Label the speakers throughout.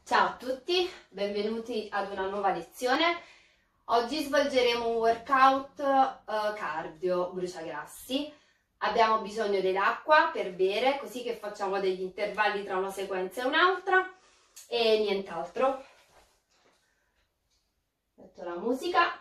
Speaker 1: Ciao a tutti, benvenuti ad una nuova lezione. Oggi svolgeremo un workout cardio bruciagrassi. Abbiamo bisogno dell'acqua per bere, così che facciamo degli intervalli tra una sequenza e un'altra e nient'altro. Metto la musica.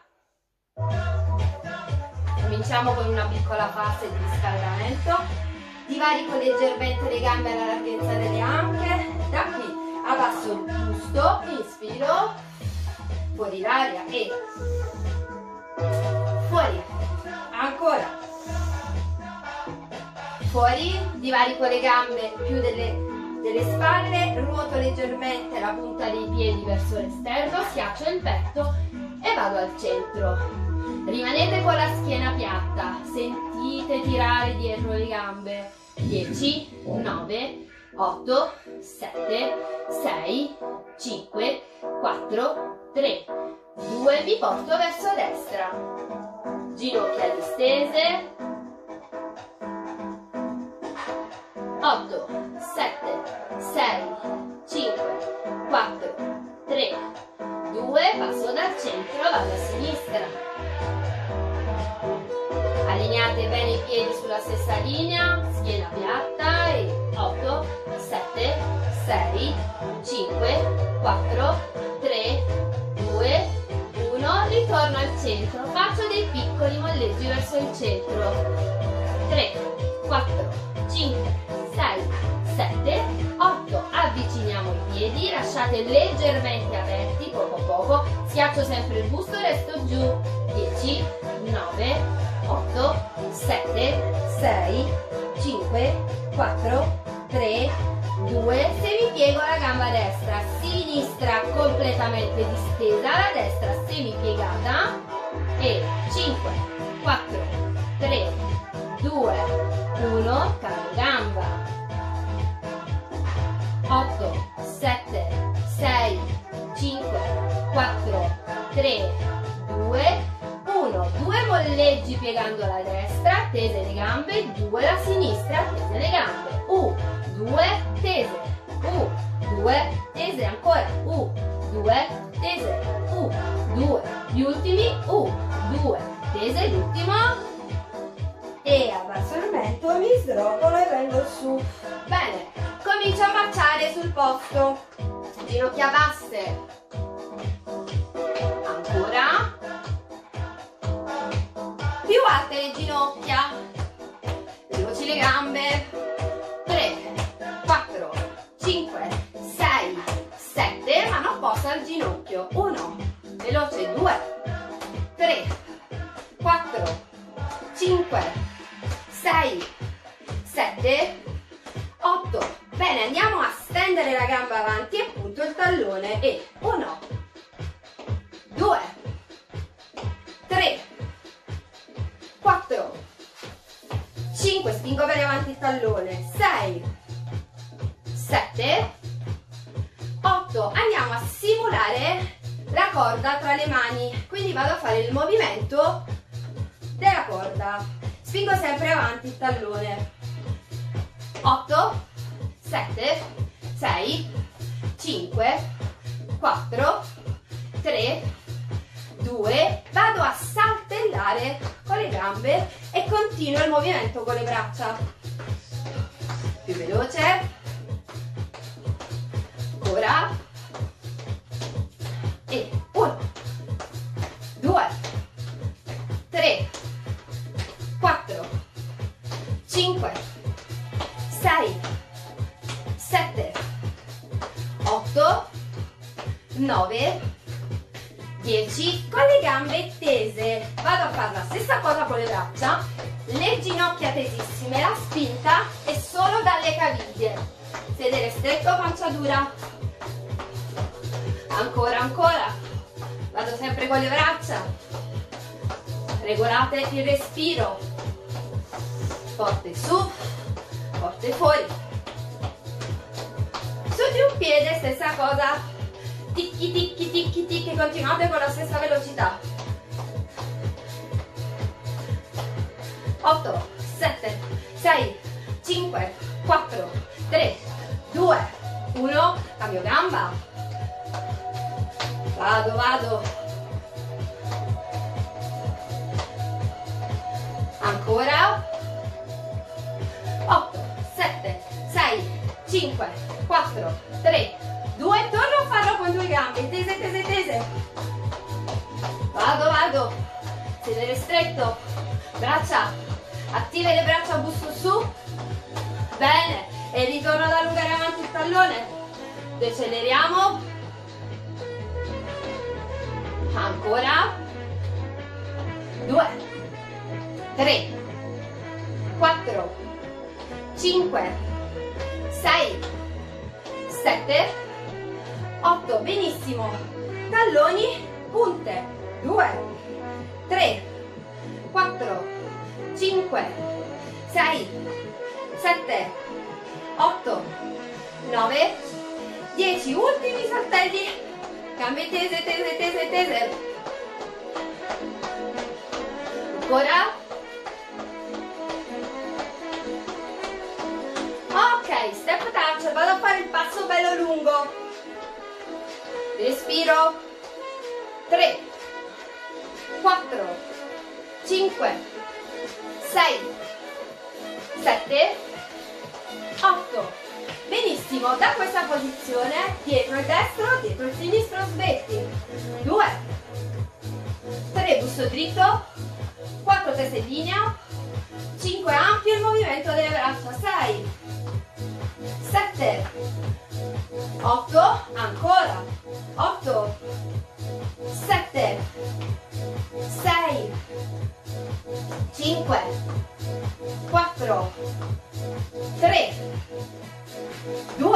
Speaker 1: Cominciamo con una piccola fase di riscaldamento. Divarico leggermente le gambe alla larghezza delle anche. Da qui abbasso il busto, inspiro, fuori l'aria e fuori, ancora, fuori, divarico le gambe più delle spalle, ruoto leggermente la punta dei piedi verso l'esterno, schiaccio il petto e vado al centro. Rimanete con la schiena piatta, sentite tirare dietro le gambe. 10, 9, 8, 7, 6, 5, 4, 3, 2, vi porto verso destra, ginocchia distese, 8, 7, 6, 5, 4, 3, 2, passo dal centro, vado a sinistra. Allineate bene i piedi sulla stessa linea, schiena piatta e 8, 7, 6, 5, 4, 3, 2, 1, ritorno al centro, faccio dei piccoli molleggi verso il centro, 3, 4, 5, 6, 7, 8, avviciniamo i piedi, lasciate leggermente aperti, poco a poco, schiaccio sempre il busto, resto giù, 10, 9, 8, 7, 6, 5, 4, 3, 2, semipiego la gamba destra, sinistra completamente distesa, la destra semipiegata e 5, 4, 3, 2, 1, cambio gamba, 8, 7, 6, 5, 4, 3, 2, 1, 2 molleggi piegando la destra, tese le gambe, 2 la sinistra, tese le gambe, 2, tese, 2, tese ancora, 2, tese, 2, gli ultimi, 2, tese, l'ultimo, e abbasso il mento, mi srotolo e vengo su. Bene, comincio a marciare sul posto, ginocchia basse, ancora, più alte le ginocchia, veloci le gambe, 3, 4, 5, 6, 7, mano opposta al ginocchio, 1, veloce, 2, 3, 4, 5, 6, 7, 8, bene, andiamo a stendere la gamba avanti e punto il tallone e 1, 2, 3, 4, 5, spingo bene avanti il tallone, 6, 7, 8, andiamo a simulare la corda tra le mani, quindi vado a fare il movimento della corda, spingo sempre avanti il tallone, 8, 7, 6, 5, 4, 3, 2, vado a saltellare con le gambe e continuo il movimento con le braccia, più veloce, ancora, e 1, 2, 3, 4, 5, 6, 7, 8, 9, 10, con le gambe tese, vado a fare la stessa cosa con le braccia, le ginocchia tesissime, la spinta è solo dalle caviglie, sedere stretto, pancia dura, ancora, ancora, vado sempre con le braccia, regolate il respiro, forte su, forte fuori, su di un piede, stessa cosa, ticchi ticchi ticchi ticchi, continuate con la stessa velocità, 8, 7, 6, 5, 4, 3, 2, 1, cambio gamba, Vado, vado. Ancora. 8, 7, 6, 5, 4, 3, 2. Torno a farlo con due gambe. Tese, tese, tese. Vado, vado. Sedere stretto. Braccia. Attive le braccia, busto su. Bene. E ritorno ad allungare avanti il tallone. Deceleriamo. Ancora. 2, 3, 4, 5, 6, 7, 8. Benissimo. Talloni, punte. 2, 3, 4, 5, 6, 7, 8, 9, 10. Ultimi saltelli. Gambe tese, tese, tese, tese. Ancora. Ok, step touch. Vado a fare il passo bello lungo. Respiro. 3, 4, 5, 6, 7, 8. Benissimo, da questa posizione dietro il destro, dietro il sinistro, svetti. 2, 3, busto dritto, 4, testa in linea, 5, ampio il movimento delle braccia, 6, 7, 8, ancora, 8, 7, 6, 5, 4, 3, 2,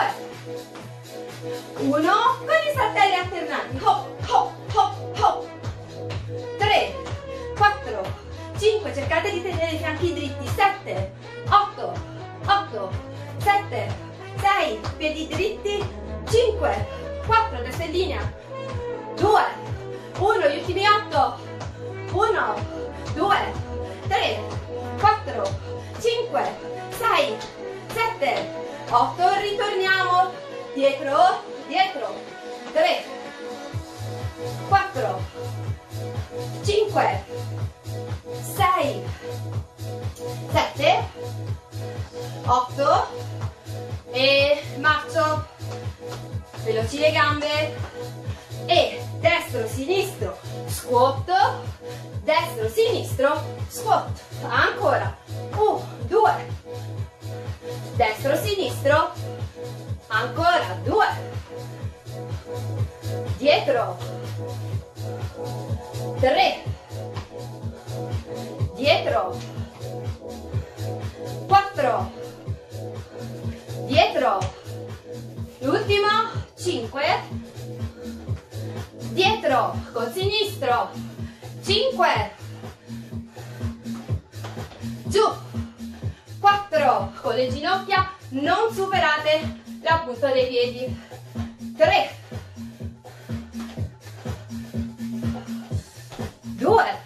Speaker 1: 1, con i saltelli alternati, hop, hop, hop, hop, 3, 4, 5, cercate di tenere i fianchi dritti, 7, 8, 8, 7, 6, piedi dritti, 5, 4, testa in linea, 2, 1, gli ultimi 8, 1, 2, 3, 4, 5, 6, 7, 8, ritorniamo, dietro, dietro, 3, 4, 5, 6, 7, 8 e marcio, veloci le gambe e destro, sinistro, squat, destro, sinistro, squat, ancora, 1, 2, destro, sinistro, ancora, 2, dietro, 3, dietro, 4, dietro, l'ultimo, 5, dietro, col sinistro, 5, giù, 4, con le ginocchia non superate la punta dei piedi, 3, 2,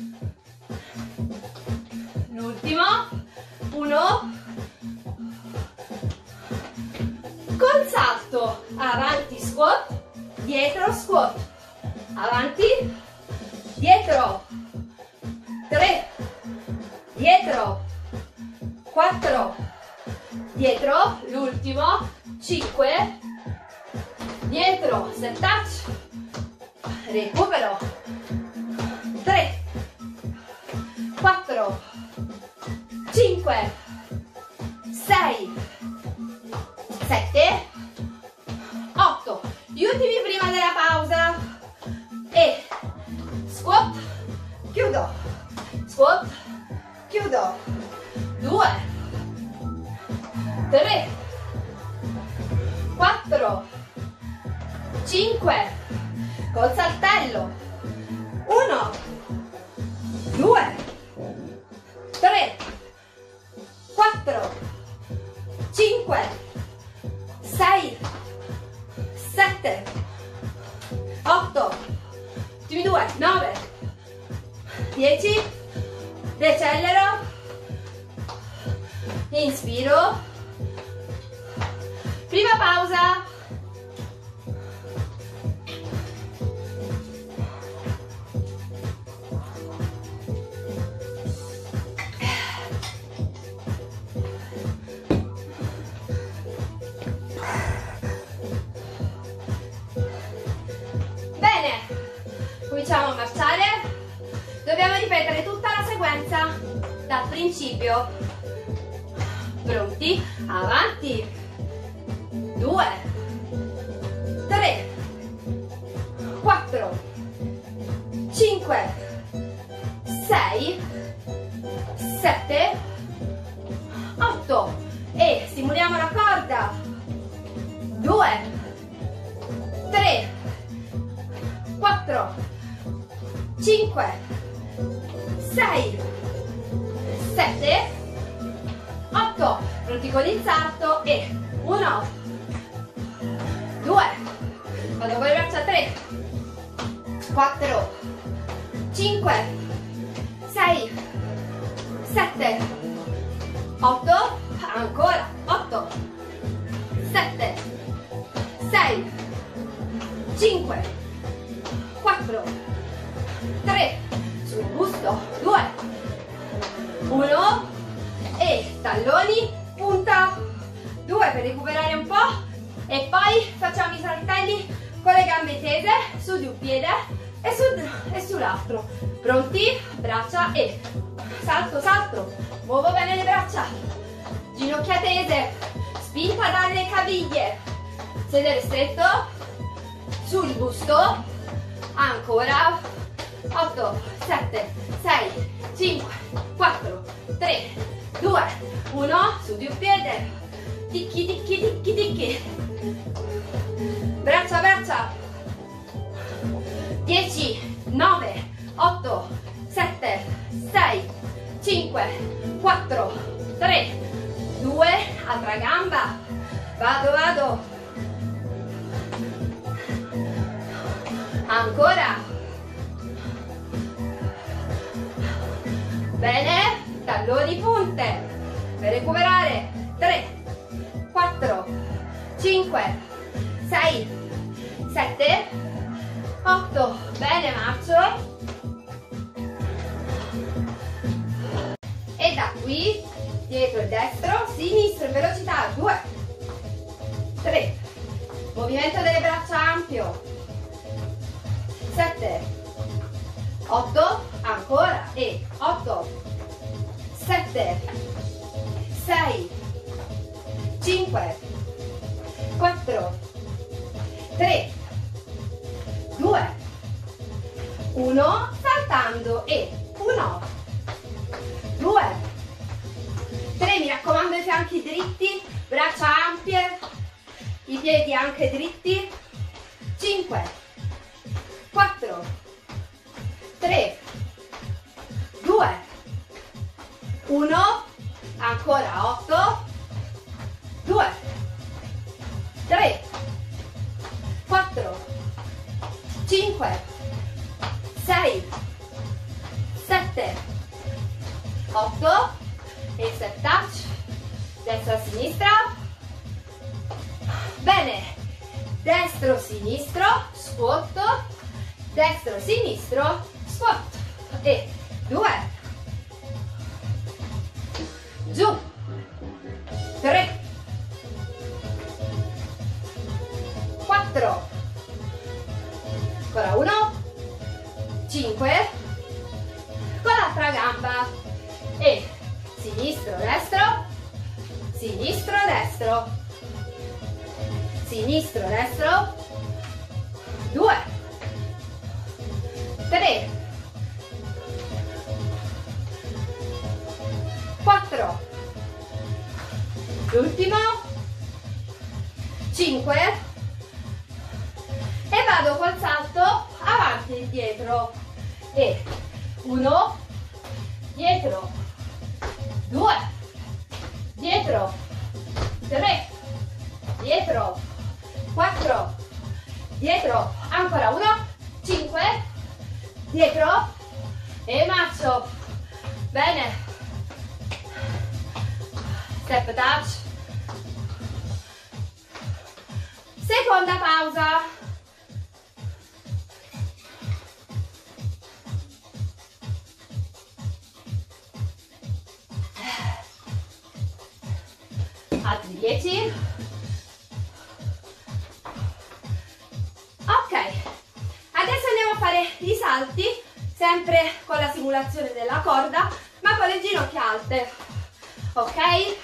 Speaker 1: l'ultimo, 1, col salto, avanti squat, dietro squat, avanti, dietro, 3, dietro, 4, dietro, l'ultimo, 5, dietro, step touch, recupero, 3, 4, 5, 6, 7, 8, gli ultimi prima della pausa e squat, chiudo, squat, chiudo, 2, 3, 4, 5, col saltello, 1, 2, 3, 4, 5, 6, 7, 8, ultimi 2, 9, 10, decelero, inspiro, prima pausa, Cominciamo a marciare. Dobbiamo ripetere tutta la sequenza dal principio. Pronti? Avanti. 2, 3, 4, 5, 6, 7, 8 e stimuliamo la corda. 2, 3, 4, 5, 6, 7, 8, pronti con il salto e 1, 2, vado con le braccia, 3, 4, 5, 6, 7, 8, ancora, 8, 7, 6, 5, 4, 3, sul busto, 2, 1 e talloni, punta, 2 per recuperare un po' e poi facciamo i saltelli con le gambe tese su di un piede e sull'altro. Pronti? Braccia e salto, salto, muovo bene le braccia, ginocchia tese, spinta dalle caviglie, sedere stretto, sul busto, ancora, 8, 7, 6, 5, 4, 3, 2, 1, su di un piede, ticchi, ticchi, ticchi, ticchi, braccia, braccia, 10, 9, 8, 7, 6, 5, 4, 3, 2, altra gamba, vado, vado, ancora, bene, talloni, punte, per recuperare, 3, 4, 5, 6, 7, 8, bene, marcio, e da qui, dietro il destro, sinistro in velocità, 2, 3, movimento delle braccia ampio, 7, 8, ancora, e 8, 7, 6, 5, 4, 3, 2, 1, saltando e 1, 2, 3, mi raccomando i fianchi dritti, braccia ampie, i piedi anche dritti, 5, 4, 3, 2, 1, ancora 8, 2, 3, 4, 5, 6, 7, 8 e step touch, destra sinistra, bene, destro sinistro, squat, destro sinistro, squat e 2, giù, 3, 4, ancora 1, 5, con l'altra gamba e sinistro, destro, sinistro, destro, sinistro, destro, 2, 3, 4, l'ultimo, 5 e vado col salto avanti e indietro e 1, dietro, 2, dietro, 3, dietro, 4, dietro, ancora 1, 5, dietro e marcio, bene, step touch, seconda pausa. Altri 10. Ok, adesso andiamo a fare i salti salti, sempre con la simulazione della corda, ma con le ginocchia alte, ok?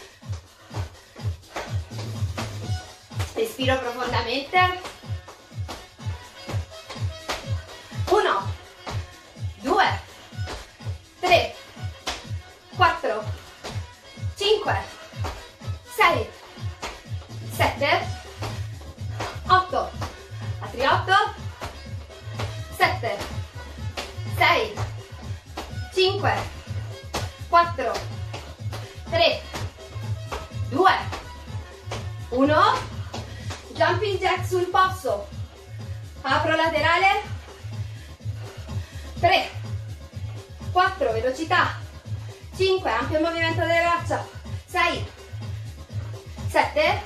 Speaker 1: Respiro profondamente. 1, 2, 3, 4, 5, 6, 7, 8, altri 8, 7, 6, 5, 4, 3, 2, 1, jumping jack sul posto, apro laterale, 3, 4, velocità, 5, ampio movimento delle braccia, 6, 7,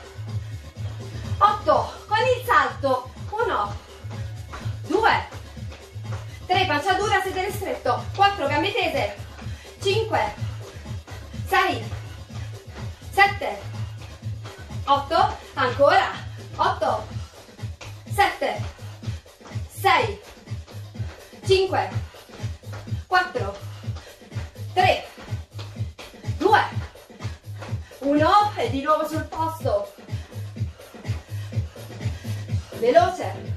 Speaker 1: 8, con il salto, 1, 2, 3, pancia dura, sedere stretto, 4, gambe tese, 5, 6, 7, 8, ancora, 8, 7, 6, 5, 4, 3, 2, 1 e di nuovo sul posto. Veloce.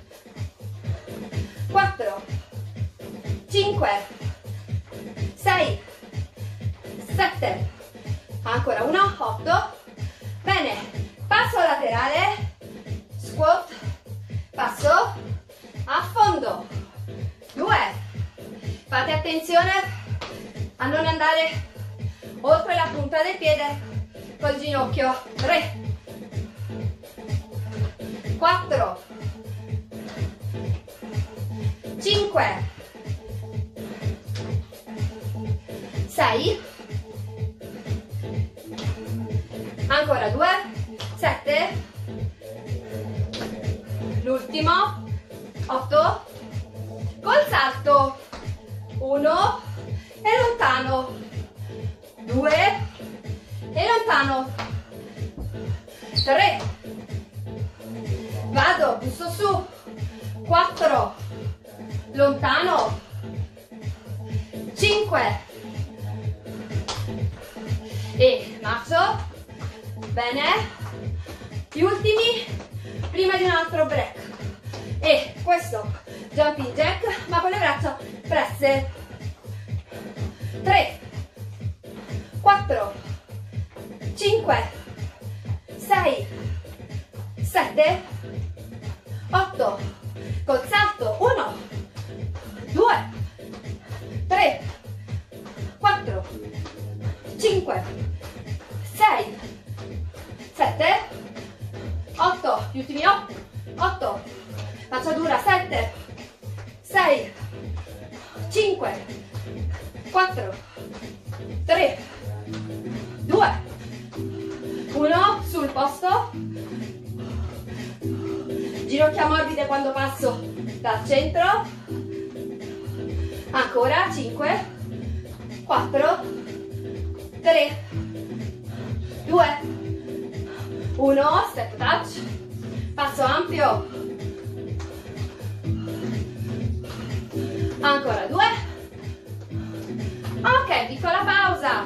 Speaker 1: 4, 5, 6, 7, ancora 1, 8. Bene, passo laterale, squat, passo, a fondo, 2, fate attenzione a non andare oltre la punta del piede col ginocchio, 3, 4, 5, 6, ancora 2, 7, l'ultimo, 8, col salto, 1 e lontano, 2 e lontano, 3, vado, busto su, 4, lontano, 5 e marcio, bene, gli ultimi prima di un altro break e questo jumping jack ma con le braccia presse, 3, 4, 5, 6, 7, 8, col salto, 1, 2, 3, 4, 5, 6, 7, 8, gli ultimi 8, faccia dura, 7, 6, 5, 4, 3, 2, 1, sul posto, ginocchia morbide quando passo dal centro, ancora, 5, 4, 3, 2, 1, step touch, passo ampio, ancora 2, ok, piccola pausa,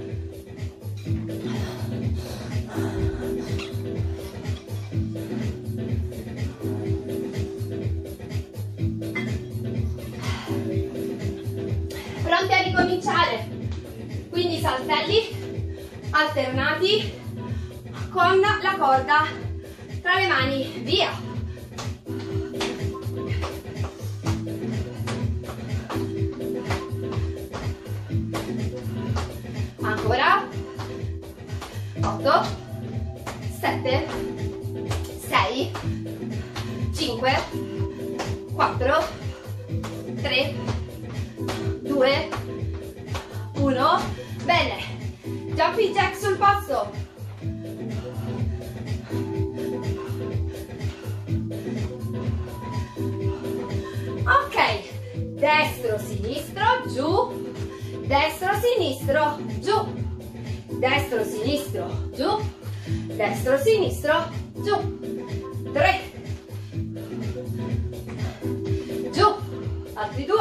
Speaker 1: pronti a ricominciare, quindi saltelli alternati con la corda tra le mani, via. Ancora, 8, 7, 6, 5, 4, 3, 2, 1, bene, jumping jack sul posto, ok, destro, sinistro, giù, destro, sinistro, giù, destro, sinistro, giù, destro, sinistro, giù, 3, giù, altri 2,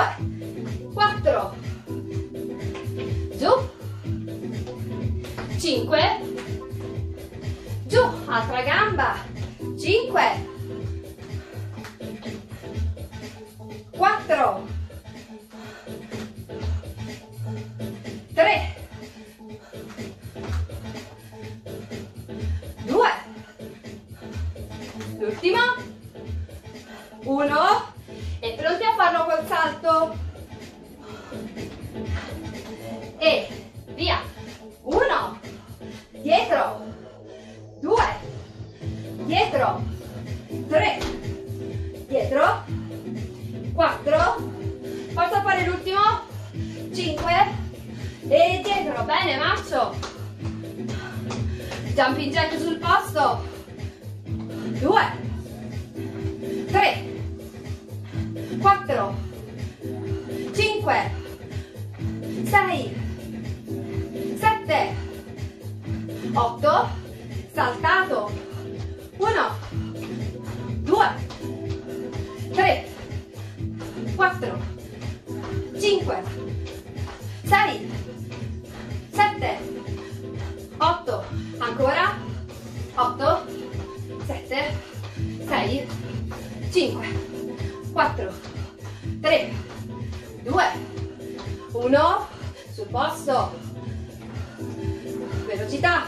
Speaker 1: 5, 4, 3, 2, l'ultimo, 1, e pronti a farlo col salto, e via, 1, dietro, 2, dietro, 3, dietro, 4, forza a fare l'ultimo, 5, e dietro, bene, marcio, jumping jack sul posto, 2, 3, 4, 5, 6, 7, 8, saltato, 1, 2, 3, 4, 5, 6, 7, 8, ancora, 8, 7, 6, 5, 4, 3, 2, 1, sul posto, velocità,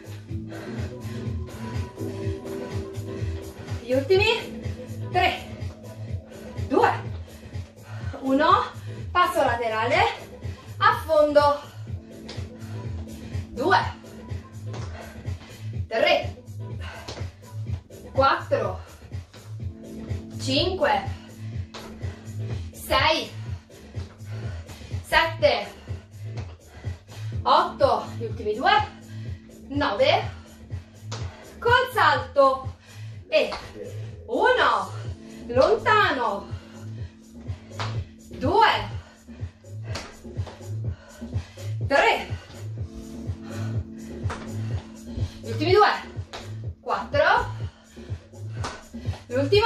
Speaker 1: gli ultimi, 3, 2, 1, passo laterale, a fondo, 2, 3, 4, 5, 6, 7, 8, gli ultimi 2, 9, col salto, e 1, lontano, 2, 3, gli ultimi 2, 4, l'ultimo,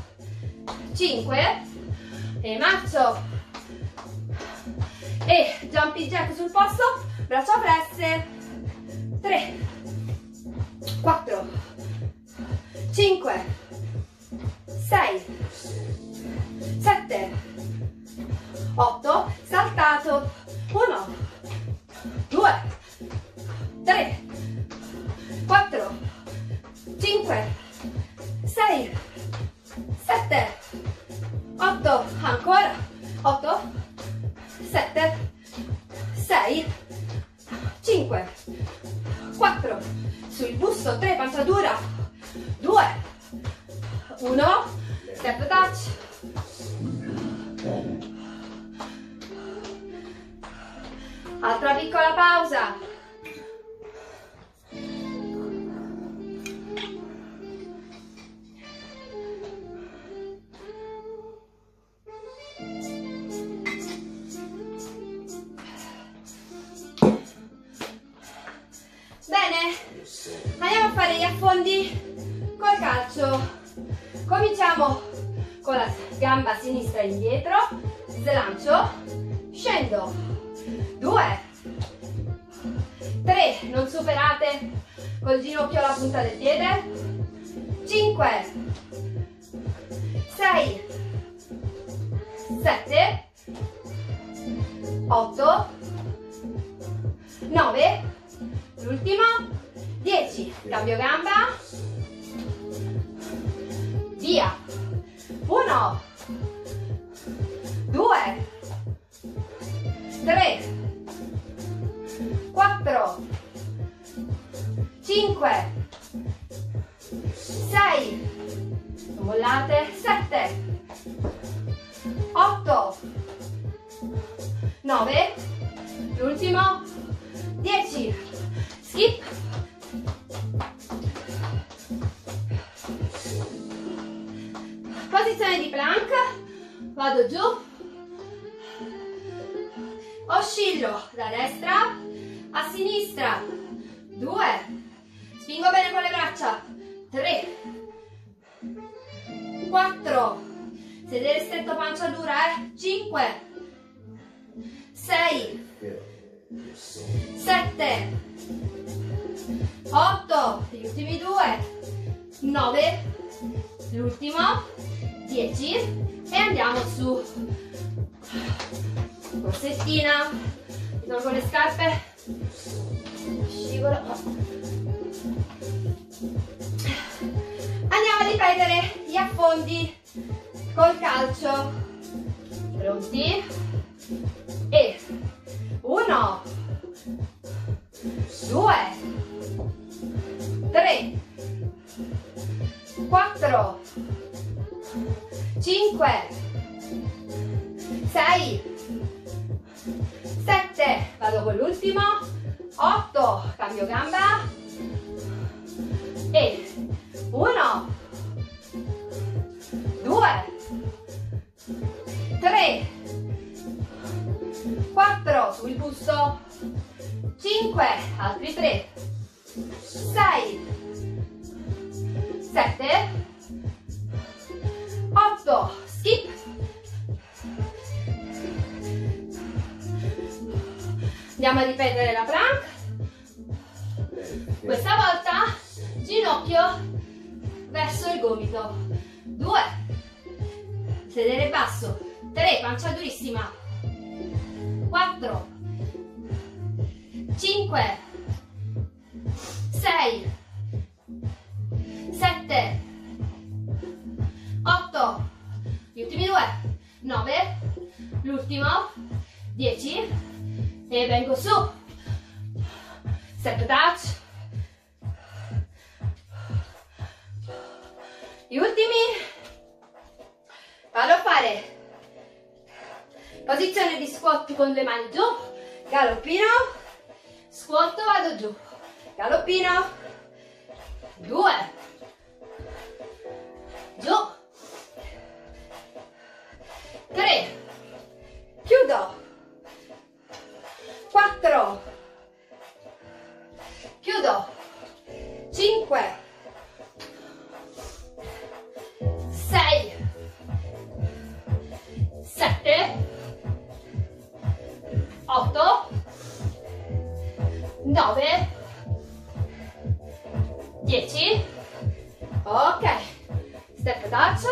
Speaker 1: 5, e marcio, e jumping jack sul posto, braccia presse, 3, 4, 5, 6, 7, 8, saltato, 1, 2, 3, 4, 5, 6, 7, 8, ancora, 8, 7, 6, 5, 4, sul busto, 3, pancia dura, 2, 1, step touch, altra piccola pausa, andiamo a fare gli affondi col calcio. Cominciamo con la gamba sinistra indietro, slancio, scendo, 2, 3, non superate col ginocchio alla punta del piede, 5, 6, 7, 8, 9, l'ultimo, 10, cambio gamba, via, 1, 2, 3, 4, 5, 6, non mollate, 7, 8, 9, l'ultimo, 10, skip, posizione di plank, vado giù, oscillo da destra a sinistra, 2, spingo bene con le braccia, 3, 4, sedere stretto pancia dura, 5, 6, 7, 8, gli ultimi 2, 9, l'ultimo, 10 e andiamo su. Corsettina, mi tolgo le scarpe, scivolo. Andiamo a ripetere gli affondi col calcio. Pronti? E 1, 2, 3, 4, 5, 6, 7, vado con l'ultimo, 8, cambio gamba e 1, 2, 3, 4, sul busto, 5, altri 3, 6, 7, 8, skip, andiamo a ripetere la plank, questa volta ginocchio verso il gomito, 2, sedere basso, 3, pancia durissima, 4, 5, 6, 7, 8, gli ultimi 2, 9, l'ultimo, 10 e vengo su, step touch, gli ultimi, vado a fare posizione di squat con le mani giù, galoppino, squat, vado giù, galoppino, 2, giù, 3, chiudo, 4, chiudo, 5, 6, 7, 8, 9, 10, ok, step touch,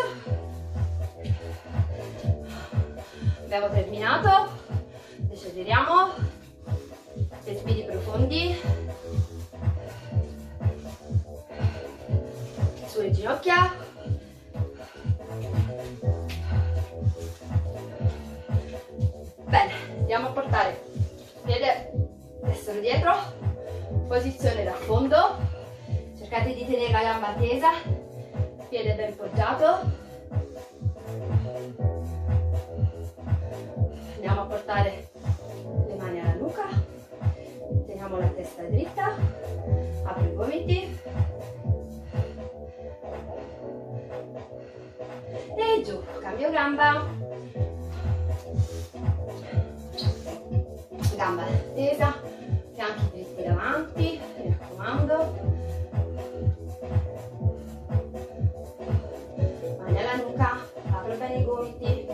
Speaker 1: abbiamo terminato, deceleriamo, respiri profondi, sulle ginocchia, bene, andiamo a portare il piede destro dietro, posizione da fondo, cercate di tenere la gamba tesa, piede ben poggiato, andiamo a portare le mani alla nuca, teniamo la testa dritta, apro i gomiti e giù, cambio gamba, gamba tesa, fianchi dritti davanti, mi raccomando, mani alla nuca, apro bene i gomiti,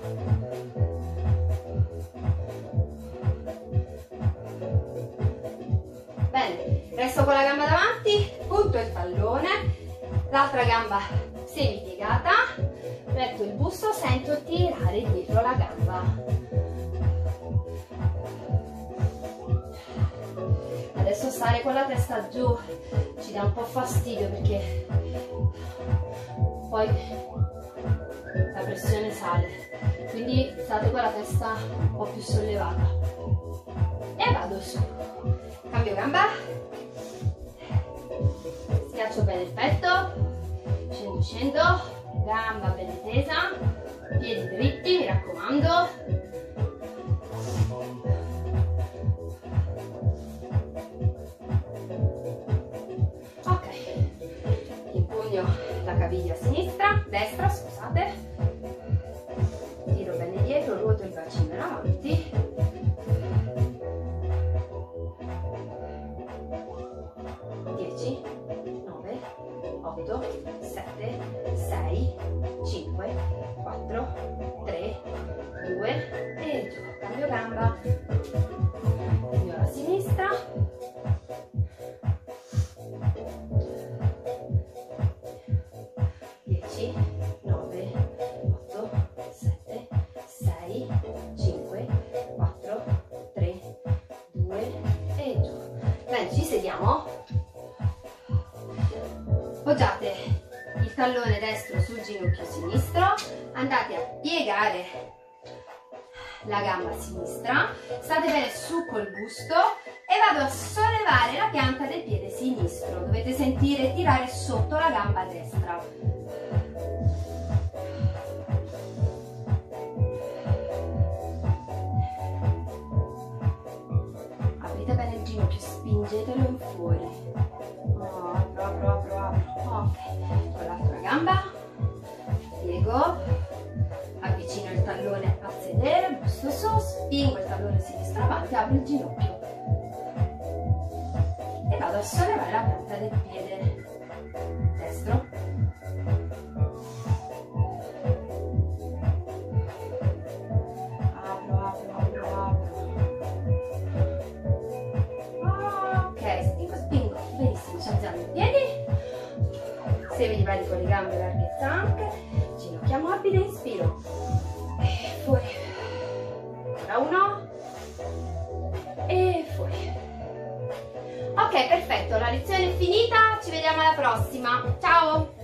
Speaker 1: bene, resto con la gamba davanti, punto il tallone, l'altra gamba semipiegata, metto il busto, sento tirare dietro la gamba. Adesso stare con la testa giù ci dà un po' fastidio perché poi la pressione sale, quindi state con la testa un po' più sollevata e vado su, cambio gamba, schiaccio bene il petto, scendo, gamba bene tesa, piedi dritti, mi raccomando, la caviglia destra, scusate, tiro bene dietro, ruoto il bacino in avanti, 10, 9, 8, 7, 6, 5, 4, 3, 2 e giù, cambio gamba, io alla sinistra, tallone destro sul ginocchio sinistro, andate a piegare la gamba sinistra, state bene su col busto e vado a sollevare la pianta del piede sinistro. Dovete sentire tirare sotto la gamba destra. Aprite bene il ginocchio, spingetelo in fuori. Apro. Ok, con l'altra gamba piego, avvicino il tallone a sedere, busto su, spingo il tallone sinistro avanti, apro il ginocchio e vado a sollevare la pianta del piede destro. Apro. Ok, spingo, benissimo, ci alziamo i piedi, semi di piedi con le gambe larghezza anche, ginocchia morbide, inspiro e fuori, ancora uno e fuori. Ok, perfetto, la lezione è finita, ci vediamo alla prossima, ciao!